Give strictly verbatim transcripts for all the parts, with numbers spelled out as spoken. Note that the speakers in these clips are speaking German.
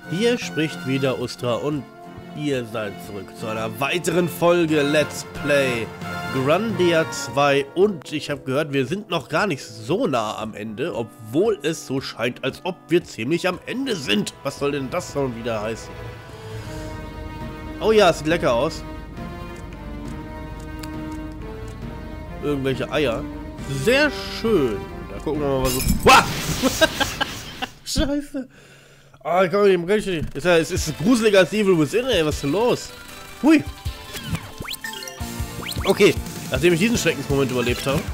Hier spricht wieder Ustra und ihr seid zurück zu einer weiteren Folge Let's Play Grandia zwei und ich habe gehört, wir sind noch gar nicht so nah am Ende, obwohl es so scheint, als ob wir ziemlich am Ende sind. Was soll denn das schon wieder heißen? Oh ja, es sieht lecker aus. Irgendwelche Eier. Sehr schön. Da gucken wir mal so. Wow! Scheiße. Ah, ich kann nicht richtig. Ist ja, es ist gruseliger als Evil Within, ey. Was ist denn los? Hui. Okay, nachdem ich diesen Schreckensmoment überlebt habe,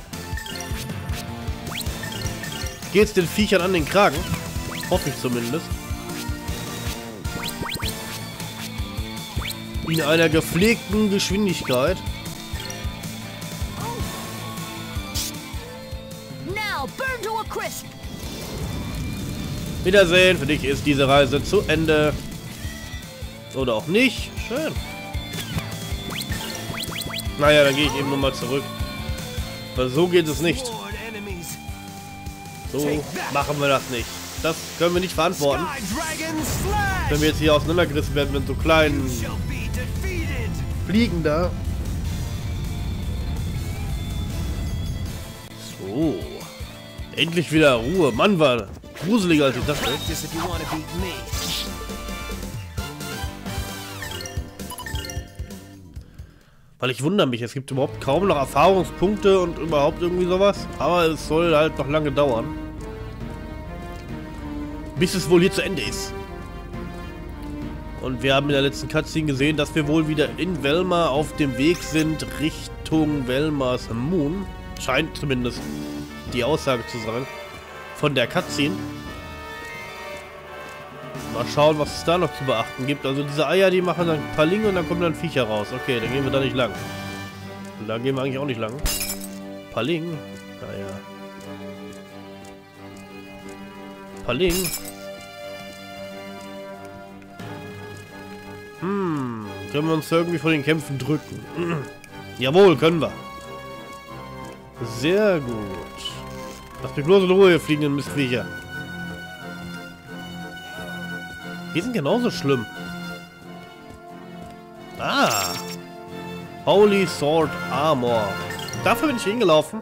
geht's den Viechern an den Kragen. Hoffe ich zumindest. In einer gepflegten Geschwindigkeit. Wiedersehen, für dich ist diese Reise zu Ende. Oder auch nicht. Schön. Naja, dann gehe ich eben nochmal zurück. Weil so geht es nicht. So machen wir das nicht. Das können wir nicht verantworten. Wenn wir jetzt hier auseinandergerissen werden mit so kleinen Fliegen da. So. Endlich wieder Ruhe. Mann, war gruseliger als ich dachte. Weil ich wundere mich, es gibt überhaupt kaum noch Erfahrungspunkte und überhaupt irgendwie sowas. Aber es soll halt noch lange dauern. Bis es wohl hier zu Ende ist. Und wir haben in der letzten Cutscene gesehen, dass wir wohl wieder in Velma auf dem Weg sind Richtung Velmas Moon. Scheint zumindest die Aussage zu sein. Von der Cutscene. Mal schauen, was es da noch zu beachten gibt. Also diese Eier, die machen dann Paling und dann kommen dann Viecher raus. Okay, dann gehen wir da nicht lang. Und da gehen wir eigentlich auch nicht lang. Paling? Naja. Paling? Hm, können wir uns irgendwie vor den Kämpfen drücken? Jawohl, können wir. Sehr gut. Lass mich bloß in Ruhe, ihr fliegenden Mistviecher. Die sind genauso schlimm. Ah. Holy Sword Armor. Dafür bin ich hingelaufen.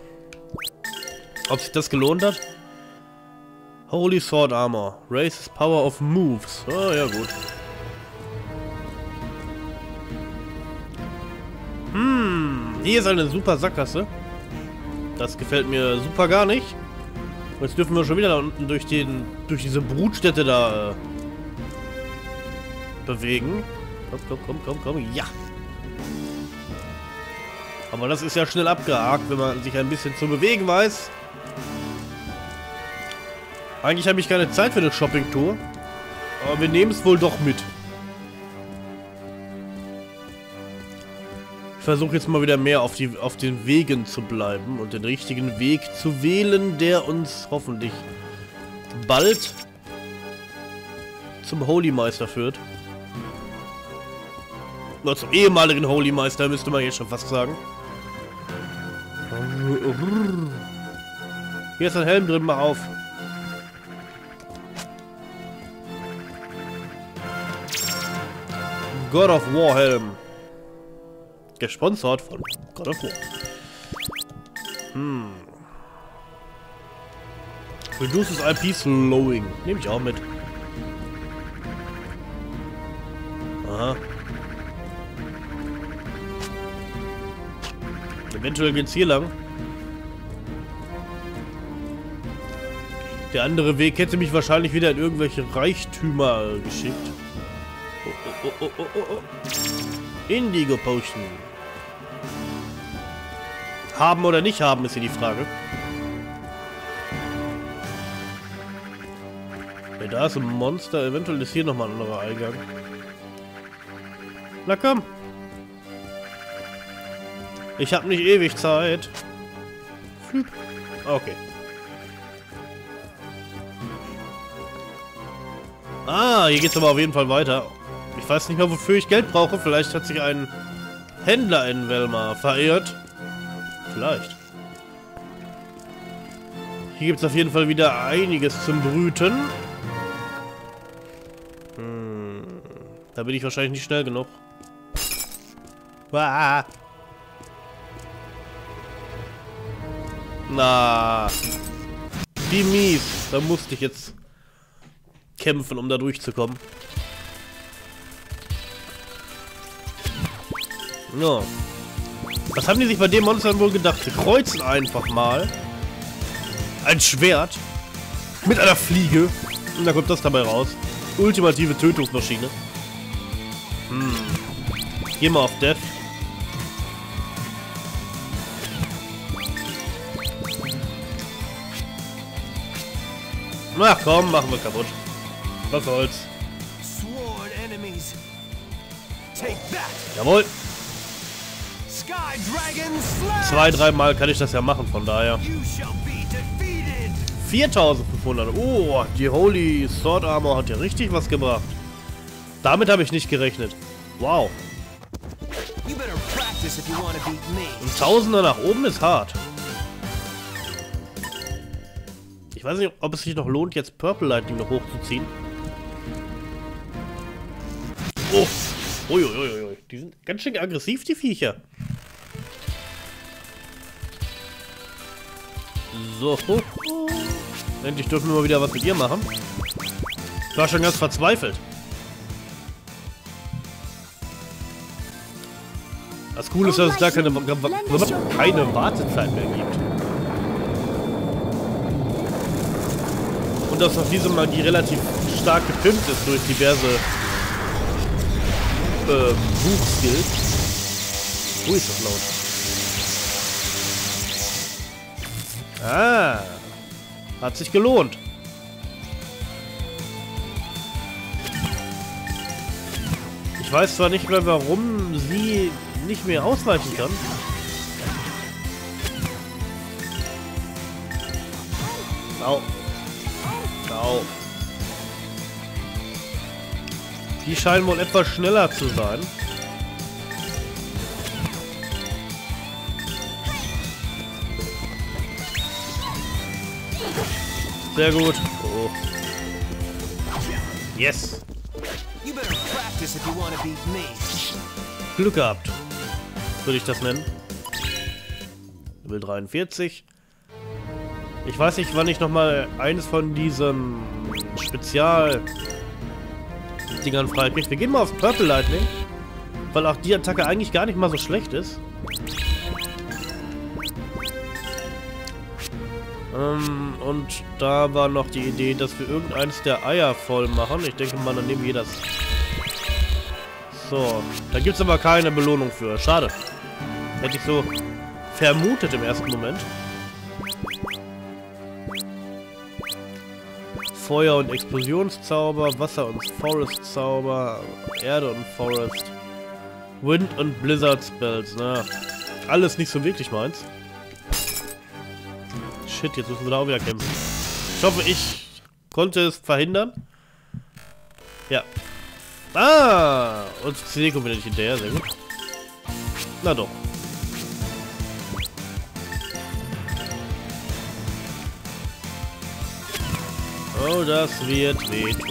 Ob sich das gelohnt hat? Holy Sword Armor. Raises Power of Moves. Oh, ja gut. Hm. Hier ist eine super Sackgasse. Das gefällt mir super gar nicht. Jetzt dürfen wir schon wieder da unten durch den durch diese Brutstätte da äh, bewegen. Komm, komm, komm, komm, komm. Ja. Aber das ist ja schnell abgehakt, wenn man sich ein bisschen zu bewegen weiß. Eigentlich habe ich keine Zeit für eine Shopping-Tour. Aber wir nehmen es wohl doch mit. Ich versuche jetzt mal wieder mehr auf, die, auf den Wegen zu bleiben und den richtigen Weg zu wählen, der uns hoffentlich bald zum Holy Meister führt. Oder zum ehemaligen Holy Meister, müsste man jetzt schon fast sagen. Hier ist ein Helm drin, mach auf. God of War Helm. Gesponsert von God of War. Hm. Reduces I P Slowing. Nehme ich auch mit. Aha. Eventuell geht's hier lang. Der andere Weg hätte mich wahrscheinlich wieder in irgendwelche Reichtümer geschickt. Oh, oh, oh, oh, oh, oh. Indigo Potion. Haben oder nicht haben, ist hier die Frage. Ja, da ist ein Monster. Eventuell ist hier nochmal ein anderer Eingang. Na komm. Ich habe nicht ewig Zeit. Okay. Ah, hier geht's aber auf jeden Fall weiter. Ich weiß nicht mehr, wofür ich Geld brauche. Vielleicht hat sich ein Händler in Velma verirrt. Vielleicht. Hier gibt es auf jeden Fall wieder einiges zum Brüten. Hm, da bin ich wahrscheinlich nicht schnell genug. Ah. Na. Wie mies. Da musste ich jetzt kämpfen, um da durchzukommen. Ja. Was haben die sich bei den Monstern wohl gedacht? Sie kreuzen einfach mal ein Schwert mit einer Fliege. Und da kommt das dabei raus. Ultimative Tötungsmaschine. Hm. Geh mal auf Death. Na komm, machen wir kaputt. Was soll's. Jawohl. Zwei, dreimal kann ich das ja machen, von daher. viertausendfünfhundert. Oh, die Holy Sword Armor hat ja richtig was gebracht. Damit habe ich nicht gerechnet. Wow. Ein Tausender nach oben ist hart. Ich weiß nicht, ob es sich noch lohnt, jetzt Purple Lightning noch hochzuziehen. Oh. Uiuiui. Die sind ganz schön aggressiv, die Viecher. So. Endlich dürfen wir mal wieder was mit ihr machen. Ich war schon ganz verzweifelt. Das Coole ist, dass es da keine, keine Wartezeit mehr gibt. Und dass auch diese Magie relativ stark gepimpt ist durch diverse äh, Buchskills. Ui, ist das laut. Ah. Hat sich gelohnt. Ich weiß zwar nicht mehr, warum sie nicht mehr ausweichen kann. Au. Au. Die scheinen wohl etwas schneller zu sein. Sehr gut. Oh. Yes. Glück gehabt. Würde ich das nennen. Level dreiundvierzig. Ich weiß nicht, wann ich nochmal eines von diesen Spezial-Dingern freikriege. Wir gehen mal auf Purple Lightning. Weil auch die Attacke eigentlich gar nicht mal so schlecht ist. Ähm, und da war noch die Idee, dass wir irgendeines der Eier voll machen. Ich denke mal, dann nehmen wir das. So, da gibt es aber keine Belohnung für. Schade. Hätte ich so vermutet im ersten Moment. Feuer- und Explosionszauber, Wasser- und Forest-Zauber, Erde- und Forest, Wind- und Blizzard-Spells. Na, alles nicht so wirklich meins. Shit, jetzt müssen wir da auch wieder kämpfen. Ich hoffe, ich konnte es verhindern. Ja. Ah! Und C kommt wieder nicht hinterher, sehr gut. Na doch. Oh, das wird wehtun.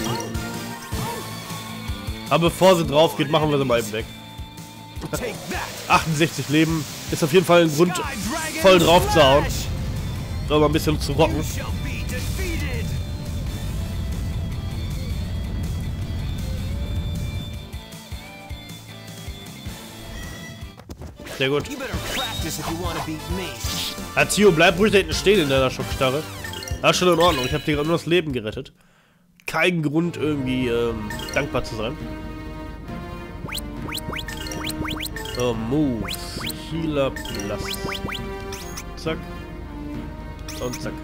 Aber bevor sie drauf geht, machen wir sie mal eben weg. achtundsechzig Leben ist auf jeden Fall ein Grund, voll drauf zu hauen. So, mal ein bisschen zu rocken. Sehr gut. Atio, bleib ruhig da hinten stehen in deiner Schockstarre. Ah, schon in Ordnung. Ich habe dir gerade nur das Leben gerettet. Kein Grund, irgendwie ähm, dankbar zu sein. So, Moves. Healer Plus. Zack. Und zack.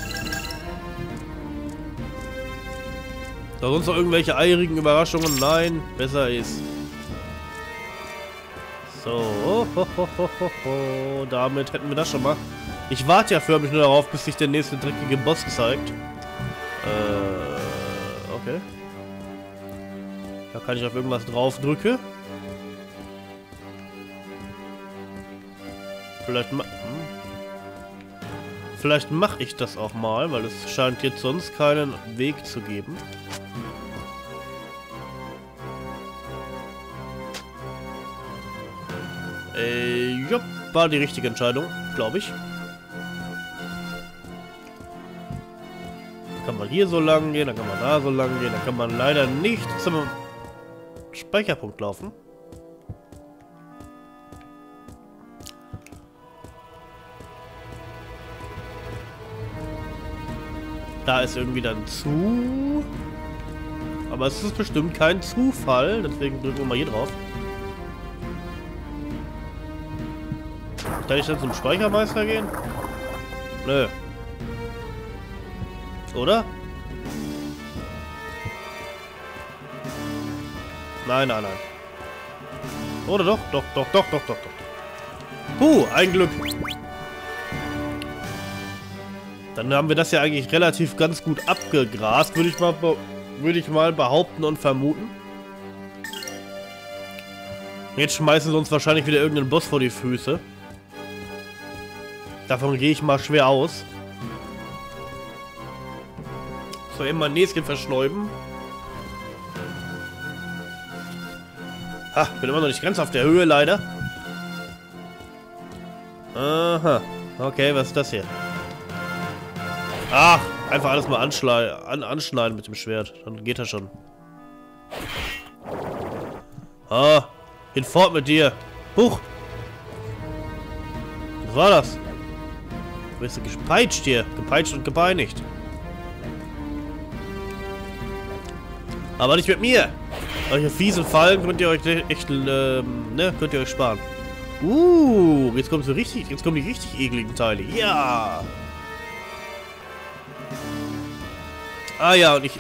Da sonst noch irgendwelche eirigen Überraschungen? Nein, besser ist. So. Ho, ho, ho, ho, ho. Damit hätten wir das schon mal. Ich warte ja förmlich nur darauf, bis sich der nächste dreckige Boss zeigt. Äh, okay. Da kann ich auf irgendwas drauf drücken. Vielleicht ma hm. Vielleicht mache ich das auch mal, weil es scheint jetzt sonst keinen Weg zu geben. Äh, ja, war die richtige Entscheidung, glaube ich. Dann kann man hier so lang gehen, dann kann man da so lang gehen, dann kann man leider nicht zum Speicherpunkt laufen. Da ist irgendwie dann zu. Aber es ist bestimmt kein Zufall, deswegen drücken wir mal hier drauf. Kann ich dann zum Speichermeister gehen? Nö. Oder? Nein, nein, nein. Oder doch? Doch, doch, doch, doch, doch, doch. Puh, ein Glück. Dann haben wir das ja eigentlich relativ ganz gut abgegrast, würde ich mal, würde ich mal behaupten und vermuten. Jetzt schmeißen sie uns wahrscheinlich wieder irgendeinen Boss vor die Füße. Davon gehe ich mal schwer aus. So, eben mein Näschen verschnäuben. Ha, bin immer noch nicht ganz auf der Höhe, leider. Aha. Okay, was ist das hier? Ach, einfach alles mal an anschneiden mit dem Schwert. Dann geht das schon. Ah, hinfort mit dir. Huch. Was war das? Du bist gepeitscht hier. Gepeitscht und gepeinigt. Aber nicht mit mir. Solche fiesen Fallen könnt ihr euch echt, ähm, ne, könnt ihr euch sparen. Uh, jetzt kommen so richtig, jetzt kommen die richtig ekligen Teile. Ja. Ah ja, und ich...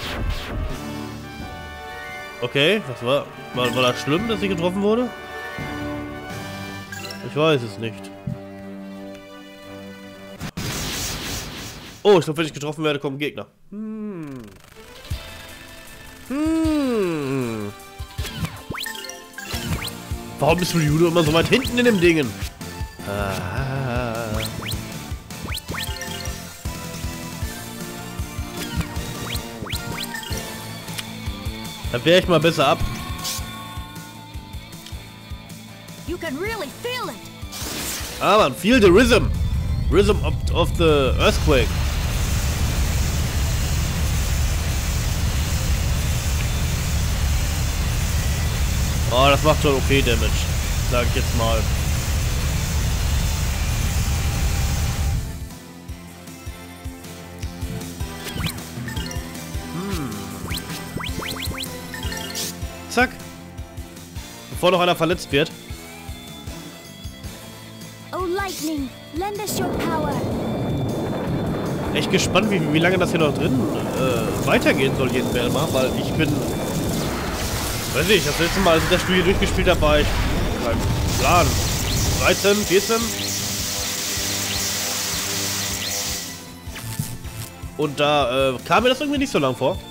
Okay, was war... War, war das schlimm, dass ich getroffen wurde? Ich weiß es nicht. Oh, ich glaube, wenn ich getroffen werde, kommen Gegner. Hm. Hm. Warum bist du Judo immer so weit hinten in dem Dingen? Ah. Dann wäre ich mal besser ab. You can really feel it. Ah, man, feel the rhythm. Rhythm of, of the earthquake. Oh, das macht schon okay Damage, sag ich jetzt mal. Zack. Bevor noch einer verletzt wird. Oh Lightning, lend us your power. Echt gespannt, wie, wie lange das hier noch drin äh, weitergehen soll jeden Mal, weil ich bin... Weiß ich, das letzte Mal, als ich das Spiel hier durchgespielt habe, war ich... Kein Plan. dreizehn, vierzehn? Und da äh, kam mir das irgendwie nicht so lang vor.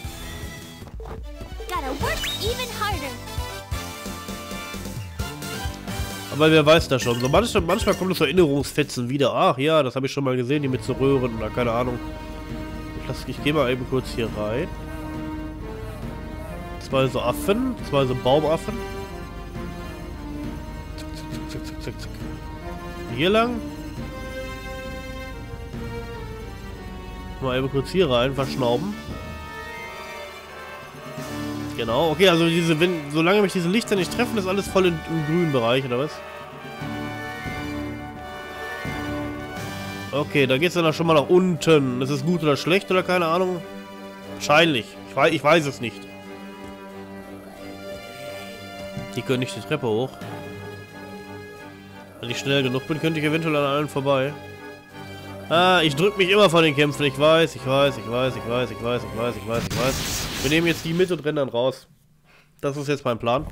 Aber wer weiß das schon. So manchmal, manchmal kommen so Erinnerungsfetzen wieder. Ach ja, das habe ich schon mal gesehen, die mit so Röhren oder keine Ahnung. Ich, lass, ich gehe mal eben kurz hier rein. Zwei so Affen, zwei so Baumaffen. Zack, zack, zack, zack, zack, zack. Hier lang. Mal eben kurz hier rein, verschnauben. Genau, okay, also diese, wenn, solange mich diese Lichter nicht treffen, ist alles voll in, im grünen Bereich, oder was? Okay, da geht es dann auch schon mal nach unten. Ist es gut oder schlecht oder keine Ahnung? Wahrscheinlich. Ich weiß, ich weiß es nicht. Die können nicht die Treppe hoch. Wenn ich schnell genug bin, könnte ich eventuell an allen vorbei. Ah, ich drücke mich immer vor den Kämpfen. Ich weiß, ich weiß, ich weiß, ich weiß, ich weiß, ich weiß, ich weiß, ich weiß. Wir nehmen jetzt die mit und rennen dann raus. Das ist jetzt mein Plan.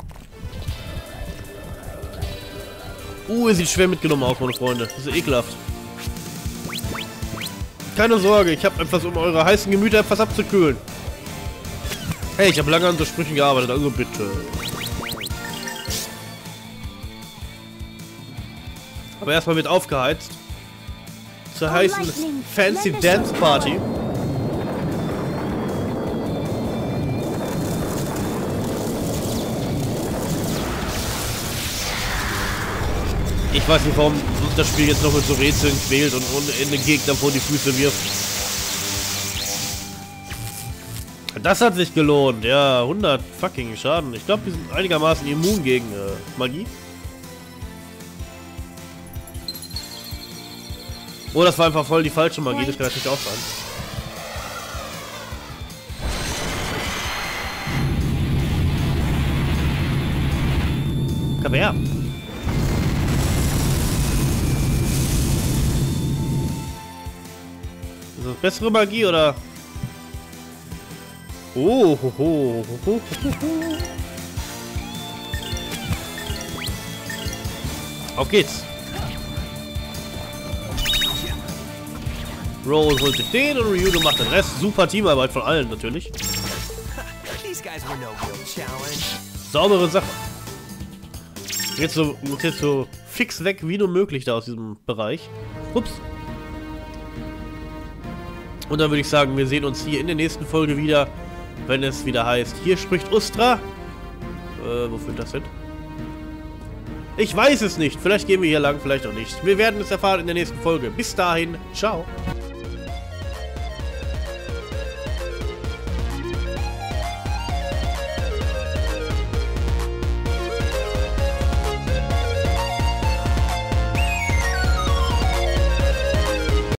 Uh, ihr sieht schwer mitgenommen aus, meine Freunde. Das ist ekelhaft. Keine Sorge, ich habe etwas, um eure heißen Gemüter etwas abzukühlen. Hey, ich habe lange an so Sprüchen gearbeitet, also bitte. Aber erstmal wird aufgeheizt. Zur heißen Fancy Dance Party. Ich weiß nicht, warum das Spiel jetzt noch mit so Rätseln quält und ohne Ende Gegner vor die Füße wirft. Das hat sich gelohnt. Ja, hundert fucking Schaden. Ich glaube, wir sind einigermaßen immun gegen äh, Magie. Oh, das war einfach voll die falsche Magie. Das kann natürlich auch sein. Komm her. Ist das bessere Magie oder? Oh, ho, ho, ho, ho, ho. Auf geht's. Roll holt sich den und Ryudo macht den Rest. Super Teamarbeit von allen natürlich. Saubere Sache. Jetzt so, jetzt so fix weg wie nur möglich da aus diesem Bereich. Ups. Und dann würde ich sagen, wir sehen uns hier in der nächsten Folge wieder, wenn es wieder heißt, hier spricht Ustra. Äh, wo führt das hin? Ich weiß es nicht. Vielleicht gehen wir hier lang, vielleicht auch nicht. Wir werden es erfahren in der nächsten Folge. Bis dahin, ciao.